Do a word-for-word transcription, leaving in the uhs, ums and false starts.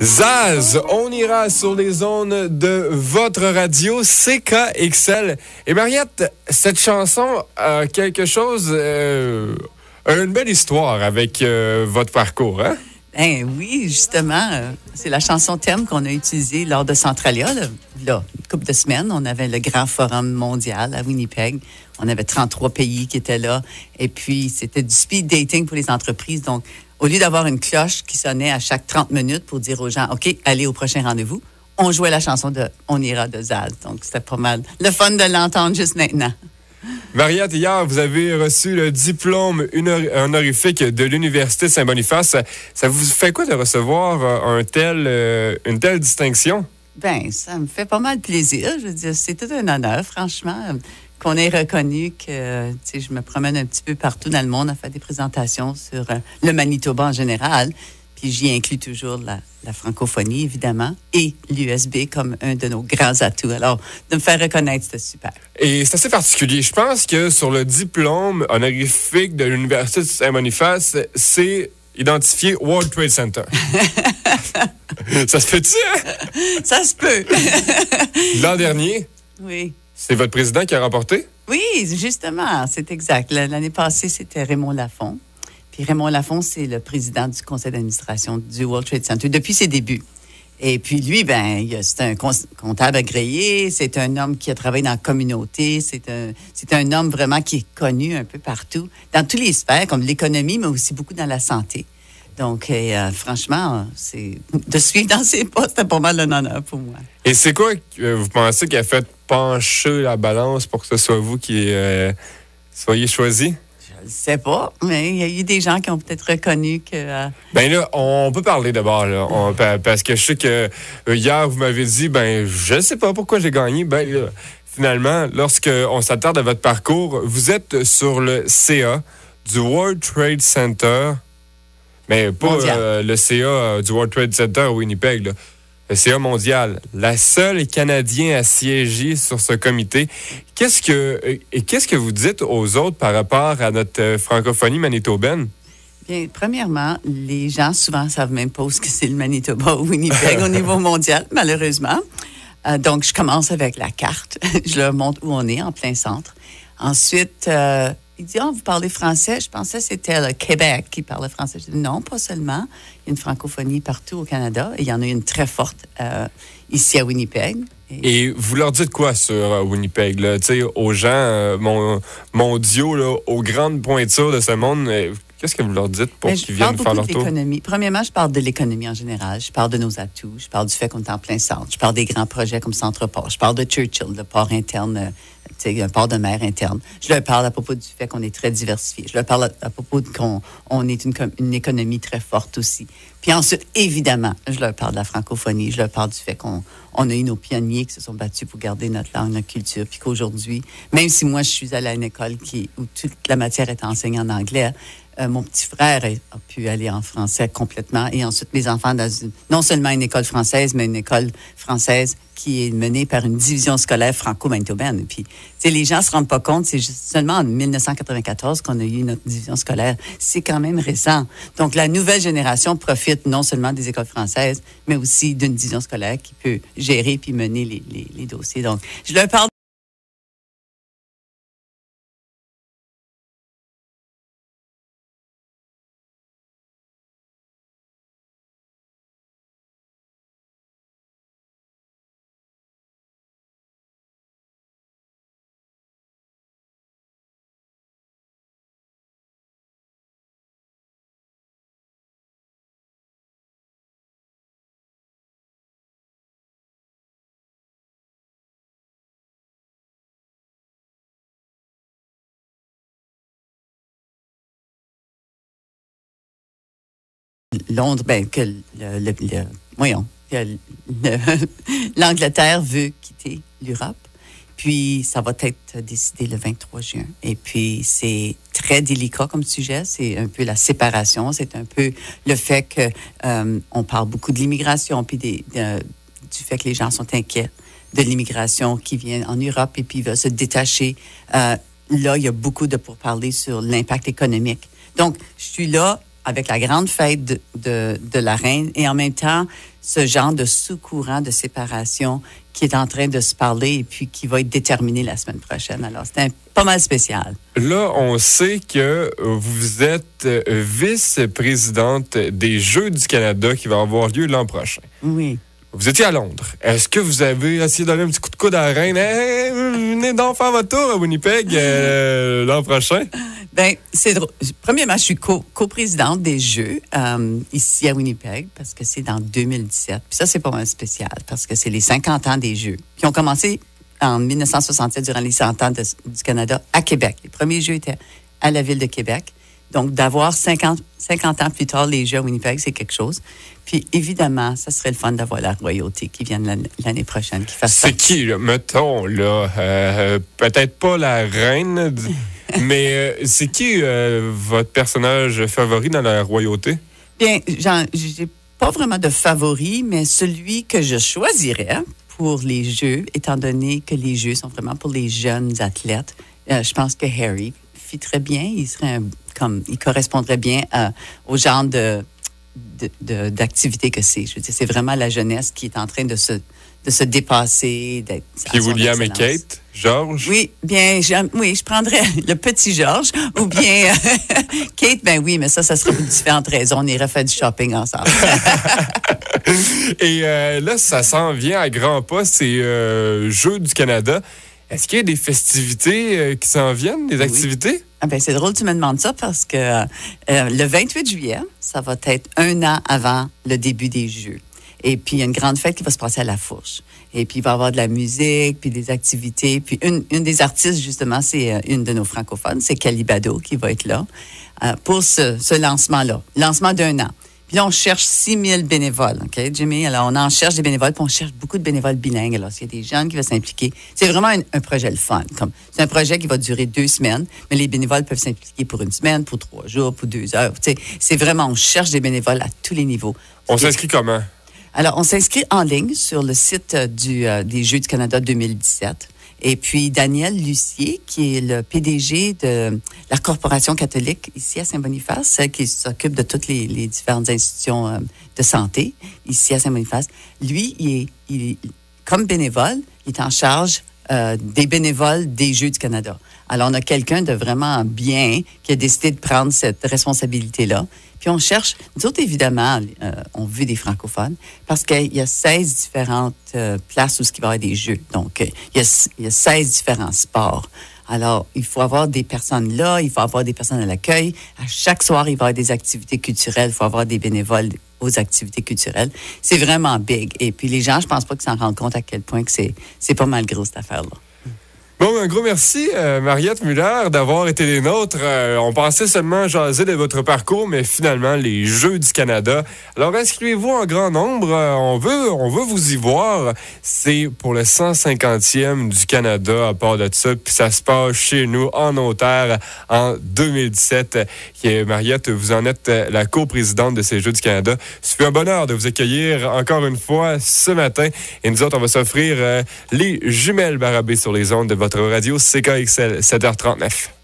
Zaz, on ira sur les zones de votre radio C K X L. Et Mariette, cette chanson a quelque chose, euh, une belle histoire avec euh, votre parcours, hein? Ben oui, justement, euh, c'est la chanson thème qu'on a utilisée lors de Centralia. Là, là, une couple de semaines, on avait le grand forum mondial à Winnipeg. On avait trente-trois pays qui étaient là. Et puis, c'était du speed dating pour les entreprises. Donc, au lieu d'avoir une cloche qui sonnait à chaque trente minutes pour dire aux gens, OK, allez au prochain rendez-vous, on jouait la chanson de On ira de Zaz. Donc, c'était pas mal le fun de l'entendre juste maintenant. Mariette, hier, vous avez reçu le diplôme honorifique de l'Université Saint-Boniface. Ça vous fait quoi de recevoir un tel, euh, une telle distinction? Bien, ça me fait pas mal plaisir. Je veux dire, c'est tout un honneur, franchement, qu'on ait reconnu que, tu sais, je me promène un petit peu partout dans le monde à faire des présentations sur euh, le Manitoba en général. Puis j'y inclus toujours la, la francophonie, évidemment, et l'U S B comme un de nos grands atouts. Alors, de me faire reconnaître, c'était super. Et c'est assez particulier. Je pense que sur le diplôme honorifique de l'Université de Saint-Boniface, c'est identifié World Trade Center. Ça se fait-tu, hein? Ça se peut. L'an dernier, oui. C'est votre président qui a remporté? Oui, justement, c'est exact. L'année passée, c'était Raymond Lafont. Puis Raymond Lafont, c'est le président du conseil d'administration du World Trade Center depuis ses débuts. Et puis lui, ben, c'est un comptable agréé, c'est un homme qui a travaillé dans la communauté, c'est un, c'est un homme vraiment qui est connu un peu partout, dans tous les sphères, comme l'économie, mais aussi beaucoup dans la santé. Donc, euh, franchement, c'est de suivre dans ses pas, c'était pas mal un honneur pour moi. Et c'est quoi que vous pensez qui a fait pencher la balance pour que ce soit vous qui euh, soyez choisi? Je ne sais pas, mais il y a eu des gens qui ont peut-être reconnu que... Euh... Ben là, on peut parler d'abord, là, on, parce que je sais que euh, hier, vous m'avez dit, ben, je ne sais pas pourquoi j'ai gagné. Ben là, finalement, lorsqu'on s'attarde à votre parcours, vous êtes sur le C A du World Trade Center, mais pas euh, le C A du World Trade Center à Winnipeg, là. Le C A mondial, la seule Canadien à siéger sur ce comité. Qu'est-ce que, et qu'est-ce que vous dites aux autres par rapport à notre francophonie manitobaine? Bien, premièrement, les gens souvent ne savent même pas où que c'est le Manitoba ou Winnipeg au niveau mondial, malheureusement. Euh, donc, je commence avec la carte. Je leur montre où on est, en plein centre. Ensuite, euh, il dit, ah, oh, vous parlez français? Je pensais que c'était le Québec qui parlait français. Je dis, non, pas seulement. Il y a une francophonie partout au Canada et il y en a une très forte euh, ici à Winnipeg. Et, et vous leur dites quoi sur euh, Winnipeg, là? Tu sais, aux gens euh, mon, mondiaux, là, aux grandes pointures de ce monde, euh, qu'est-ce que vous leur dites pour qu'ils viennent faire leur tour? Premièrement, je parle de l'économie en général. Je parle de nos atouts. Je parle du fait qu'on est en plein centre. Je parle des grands projets comme Centre-Port. Je parle de Churchill, le port interne, euh, un port de mer interne. Je leur parle à propos du fait qu'on est très diversifié. Je leur parle à, à propos de qu'on on est une, une économie très forte aussi. Puis ensuite, évidemment, je leur parle de la francophonie. Je leur parle du fait qu'on on a eu nos pionniers qui se sont battus pour garder notre langue, notre culture. Puis qu'aujourd'hui, même si moi, je suis allée à une école qui, où toute la matière est enseignée en anglais, Euh, mon petit frère a pu aller en français complètement. Et ensuite, mes enfants dans une, non seulement une école française, mais une école française qui est menée par une division scolaire franco-manitobaine. Puis, tu sais, les gens se rendent pas compte, c'est juste seulement en dix-neuf cent quatre-vingt-quatorze qu'on a eu notre division scolaire. C'est quand même récent. Donc, la nouvelle génération profite non seulement des écoles françaises, mais aussi d'une division scolaire qui peut gérer puis mener les, les, les dossiers. Donc, je leur parle Londres, ben, que le, le, le voyons, que le, l'Angleterre veut quitter l'Europe. Puis, ça va être décidé le vingt-trois juin. Et puis, c'est très délicat comme sujet. C'est un peu la séparation. C'est un peu le fait que euh, on parle beaucoup de l'immigration, puis des, de, du fait que les gens sont inquiets de l'immigration qui vient en Europe et puis veulent se détacher. Euh, là, il y a beaucoup de pourparlers sur l'impact économique. Donc, je suis là avec la grande fête de, de, de la reine et en même temps, ce genre de sous-courant de séparation qui est en train de se parler et puis qui va être déterminé la semaine prochaine. Alors, c'est un, pas mal spécial. Là, on sait que vous êtes vice-présidente des Jeux du Canada qui vont avoir lieu l'an prochain. Oui. Vous étiez à Londres. Est-ce que vous avez essayé de donner un petit coup de coude à la reine? Hey, venez donc faire votre tour à Winnipeg euh, l'an prochain? Bien, c'est drôle. Premièrement, je suis co- coprésidente des Jeux euh, ici à Winnipeg parce que c'est dans deux mille dix-sept. Puis ça, c'est pas mal spécial parce que c'est les cinquante ans des Jeux qui ont commencé en dix-neuf cent soixante-sept durant les cent ans de, du Canada à Québec. Les premiers Jeux étaient à la ville de Québec. Donc, d'avoir cinquante, cinquante ans plus tard les Jeux à Winnipeg, c'est quelque chose. Puis, évidemment, ça serait le fun d'avoir la royauté qui vient l'année, l'année prochaine. Qui fasse c'est qui, là? Mettons, là, euh, peut-être pas la reine, mais euh, c'est qui euh, votre personnage favori dans la royauté? Bien, j'en, j'ai pas vraiment de favori, mais celui que je choisirais pour les Jeux, étant donné que les Jeux sont vraiment pour les jeunes athlètes, euh, je pense que Harry fit très bien. Il serait un, comme il correspondrait bien euh, au genre de, de, de d'activité que c'est. Je veux dire, c'est vraiment la jeunesse qui est en train de se de se dépasser, d'être. Puis William et Kate, Georges. Oui, bien, oui, je prendrais le petit Georges ou bien Kate. Ben oui, mais ça, ça serait pour différentes raisons. On irait faire du shopping ensemble. Et euh, là, ça s'en vient à grands pas, c'est euh, Jeux du Canada. Est-ce qu'il y a des festivités euh, qui s'en viennent, des activités? Oui. Ah ben, c'est drôle que tu me demandes ça parce que euh, le vingt-huit juillet, ça va être un an avant le début des Jeux. Et puis, il y a une grande fête qui va se passer à La Fourche. Et puis, il va y avoir de la musique, puis des activités. Puis, une, une des artistes, justement, c'est une de nos francophones, c'est Calibado, qui va être là euh, pour ce, ce lancement-là. Lancement d'un an. Puis là, on cherche six mille bénévoles, OK, Jimmy? Alors, on en cherche des bénévoles, puis on cherche beaucoup de bénévoles bilingues. Alors, s'il y a des jeunes qui veulent s'impliquer, c'est vraiment un, un projet le fun. Comme, c'est un projet qui va durer deux semaines, mais les bénévoles peuvent s'impliquer pour une semaine, pour trois jours, pour deux heures. Tu sais, c'est vraiment, on cherche des bénévoles à tous les niveaux. On s'inscrit comment? Alors, on s'inscrit en ligne sur le site du, euh, des Jeux du Canada deux mille dix-sept. Et puis, Daniel Lucier, qui est le P D G de la Corporation catholique ici à Saint-Boniface, celle qui s'occupe de toutes les, les différentes institutions euh, de santé ici à Saint-Boniface, lui, il est, il est, comme bénévole, il est en charge euh, des bénévoles des Jeux du Canada. Alors, on a quelqu'un de vraiment bien qui a décidé de prendre cette responsabilité-là. Puis on cherche, nous autres, évidemment, euh, on veut des francophones parce qu'il y a seize différentes euh, places où il va y avoir des jeux. Donc, euh, il, y a, il y a seize différents sports. Alors, il faut avoir des personnes là, il faut avoir des personnes à l'accueil. À chaque soir, il va y avoir des activités culturelles, il faut avoir des bénévoles aux activités culturelles. C'est vraiment big. Et puis les gens, je pense pas qu'ils s'en rendent compte à quel point que c'est, c'est pas mal gros, cette affaire-là. Bon, un gros merci, euh, Mariette Muller, d'avoir été les nôtres. Euh, on pensait seulement jaser de votre parcours, mais finalement, les Jeux du Canada. Alors, inscrivez-vous en grand nombre. Euh, on veut, on veut vous y voir. C'est pour le cent cinquantième du Canada, à part de ça. Puis ça se passe chez nous, en Ontario, en deux mille dix-sept. Et Mariette, vous en êtes la coprésidente de ces Jeux du Canada. Ça fait un bonheur de vous accueillir encore une fois ce matin. Et nous autres, on va s'offrir euh, les jumelles Barabé sur les ondes de votre radio C K X L sept heures trente-neuf.